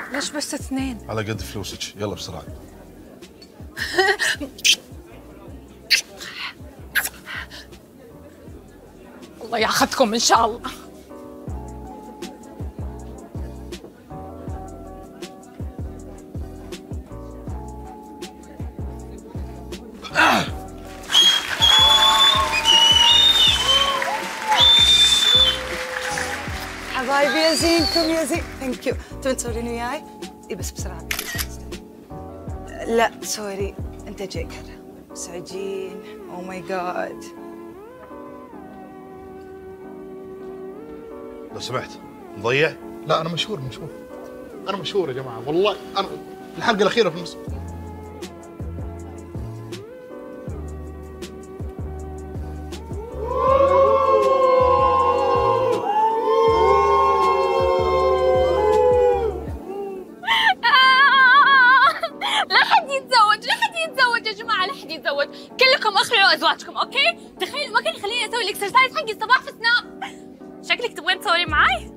ليش بس اثنين؟ على قد فلوسك، يلا بسرعه. الله ياخذكم ان شاء الله. حبايبي يا زينكم يا زين، ثانك يو. تبون تصورين وياي؟ اي بس بسرعه. لا سوري، انت جيكر سعجين. او ماي جاد. لو سمحت مضيع؟ لا انا مشهور انا مشهور يا جماعه، والله انا الحلقه الاخيره في النص. كلكم اخلوا ازواجكم، اوكي؟ تخيلوا ما كان يخليني اسوي الاكسرسايز حقي الصباح في سناب. شكلك تبغين تصورين معاي؟